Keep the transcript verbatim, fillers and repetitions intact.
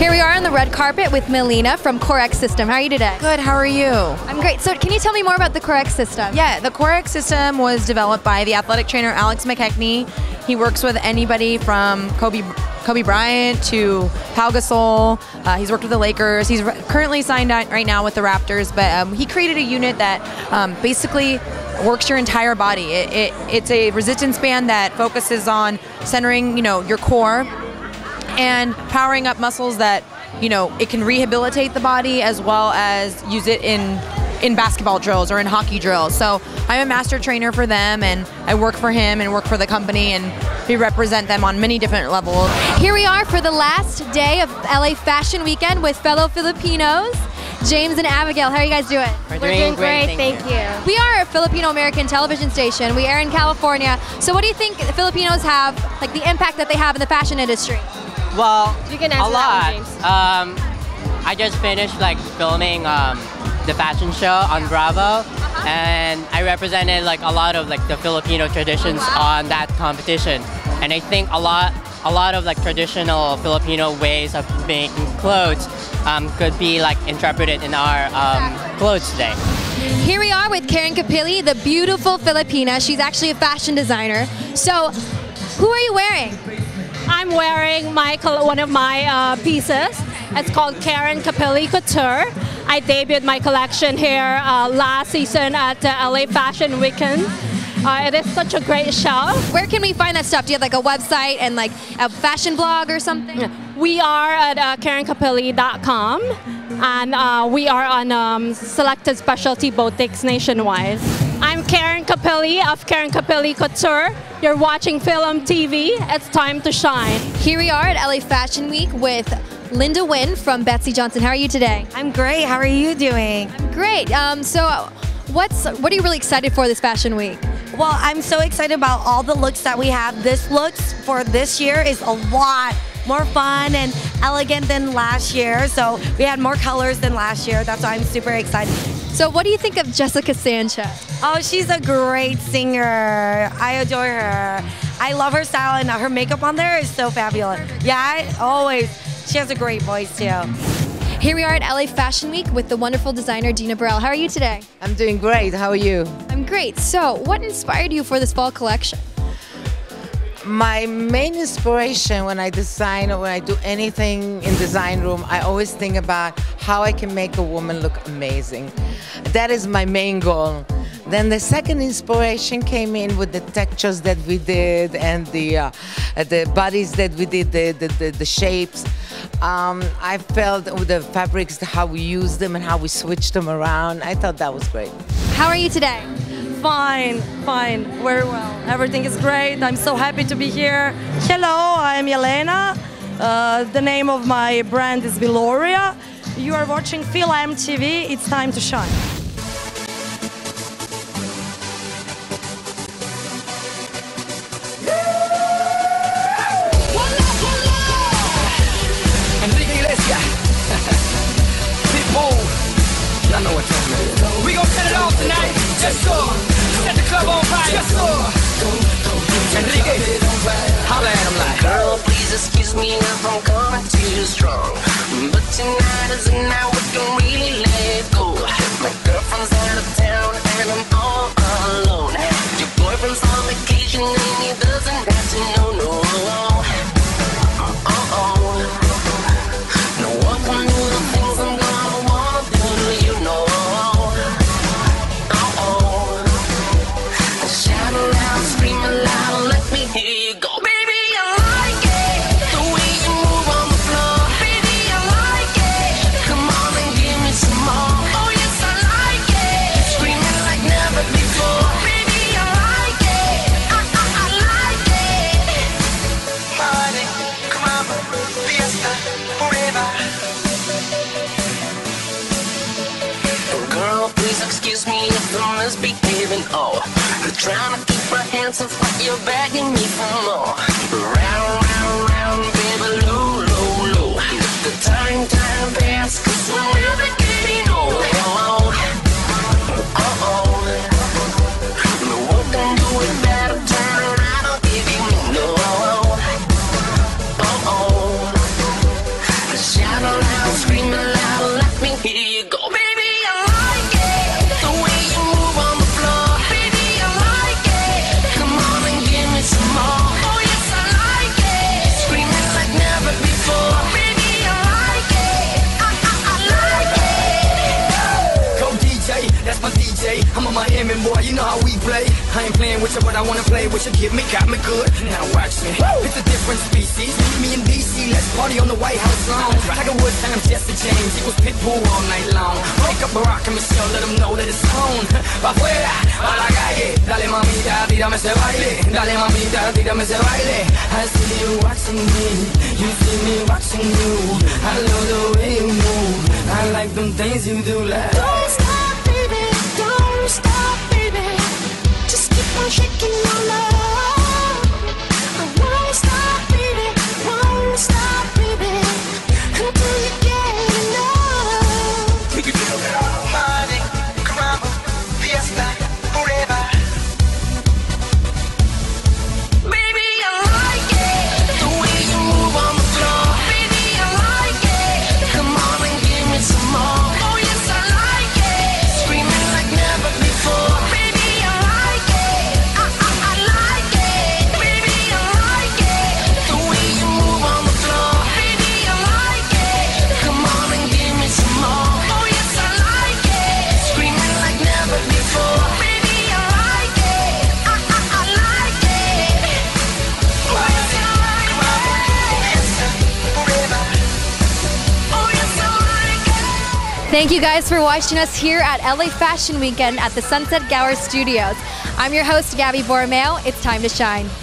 Here we are on the red carpet with Melina from CoreX System. How are you today? Good, how are you? I'm great. So can you tell me more about the CoreX System? Yeah, the CoreX System was developed by the athletic trainer Alex McKechnie. He works with anybody from Kobe Kobe Bryant to Pau Gasol. Uh, he's worked with the Lakers. He's currently signed right now with the Raptors, but um, he created a unit that um, basically works your entire body. It, it, it's a resistance band that focuses on centering, you know, your core and powering up muscles that, you know, it can rehabilitate the body as well as use it in in basketball drills or in hockey drills. So I'm a master trainer for them, and I work for him and work for the company, and we represent them on many different levels. Here we are for the last day of L A Fashion Weekend with fellow Filipinos, James and Abigail. How are you guys doing? We're, We're doing, doing great, great, thank, thank you. you. We are a Filipino-American television station. We air in California. So what do you think the Filipinos have, like the impact that they have in the fashion industry? Well, You can a answer lot. that one, James. Um, I just finished like filming um, the fashion show on Bravo, and I represented like a lot of like the Filipino traditions Oh, wow. on that competition. And I think a lot, a lot of like traditional Filipino ways of making clothes um, could be like interpreted in our um, clothes today. Here we are with Karen Capilli, the beautiful Filipina. She's actually a fashion designer. So, who are you wearing? I'm wearing my col- one of my uh, pieces. It's called Karen Capilli Couture. I debuted my collection here uh, last season at the L A Fashion Weekend. Uh, it is such a great show. Where can we find that stuff? Do you have like a website and like a fashion blog or something? We are at uh, Karen Capilli dot com, and uh, we are on um, selected specialty boutiques nationwide. I'm Karen Capilli of Karen Capilli Couture. You're watching Film T V. It's time to shine. Here we are at L A Fashion Week with Linda Nguyen from Betsey Johnson. How are you today? I'm great. How are you doing? Great. Um, so, what's what are you really excited for this Fashion Week? Well, I'm so excited about all the looks that we have. This looks for this year is a lot more fun and elegant than last year. So we had more colors than last year. That's why I'm super excited. So, what do you think of Jessica Sanchez? Oh, she's a great singer. I adore her. I love her style, and her makeup on there is so fabulous. Yeah, I always. She has a great voice too. Here we are at L A Fashion Week with the wonderful designer Dina Burrell. How are you today? I'm doing great. How are you? I'm great. So, what inspired you for this fall collection? My main inspiration when I design or when I do anything in design room, I always think about how I can make a woman look amazing. That is my main goal. Then the second inspiration came in with the textures that we did and the uh, the bodies that we did, the the, the, the shapes. Um, I felt with the fabrics how we used them and how we switched them around. I thought that was great. How are you today? Fine, fine, very well. Everything is great. I'm so happy to be here. Hello, I'm Yelena. Uh, the name of my brand is Viloria. You are watching Film T V. It's time to shine. Enrique Iglesias. Pitbull. Y'all know what time it is. We gon' set it off tonight. Yes, sir. Set the club on fire. Yes, sir. Enrique. Holla at him like. Girl, please excuse me if I'm coming too strong. But tonight is the night we can really let go. My girlfriend's out of town and I'm all alone. Your boyfriend's on vacation and he doesn't have to know, no. Excuse me if I'm misbehaving, oh. Trying to keep my hands off what you're begging me for more. Round, round, round, baby, low, low, low. Let the time, time pass, cause we're never getting old. Uh-oh. No one can do it better, turn around, I'll give you no. Uh-oh. Shout boy, you know how we play. I ain't playing with you, but I wanna play with you. Get me, got me good. Now watch me. It's a different species. Me and D C, let's party on the White House lawn. Tiger Woods and I'm Jesse James. It was Pitbull all night long. Wake up Barack and Michelle, let them know that it's on. Pa' afuera, a la calle. Dale mamita, tírame ese baile. Dale mamita, tírame ese baile. I see you watching me. You see me watching you. I love the way you move. I like them things you do like. Don't stop, baby. Don't stop, baby. Just keep on shaking your love. I won't stop, baby. Won't stop, baby. Until you get enough. We can feel it all. Money, caramba, fiesta, forever. Baby, I like it. The way you move on the floor. Baby, I like it. Come on and give me some more. Oh yes, I like it. Screaming like never before. Baby, I like it. I, I, I like it. Baby, I like it. The way you move on the floor. Baby, I like it. Come on and give me some more. Oh yes, I like it. Screaming like never before. Baby, I like it. I, I, I like it. Oh yes, I like it. Forever. Oh yes, I like it. Thank you guys for watching us here at L A Fashion Weekend at the Sunset Gower Studios. I'm your host, Gabby Borromeo. It's time to shine.